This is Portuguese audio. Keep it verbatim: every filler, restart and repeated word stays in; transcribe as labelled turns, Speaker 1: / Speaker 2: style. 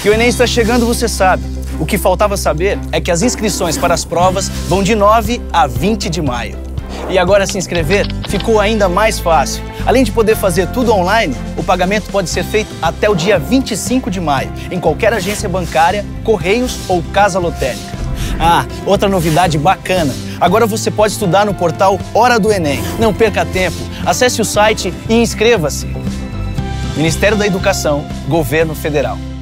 Speaker 1: Que o Enem está chegando, você sabe. O que faltava saber é que as inscrições para as provas vão de nove a vinte de maio. E agora se inscrever ficou ainda mais fácil. Além de poder fazer tudo online, o pagamento pode ser feito até o dia vinte e cinco de maio, em qualquer agência bancária, Correios ou Casa Lotérica. Ah, outra novidade bacana. Agora você pode estudar no portal Hora do Enem. Não perca tempo. Acesse o site e inscreva-se. Ministério da Educação, Governo Federal.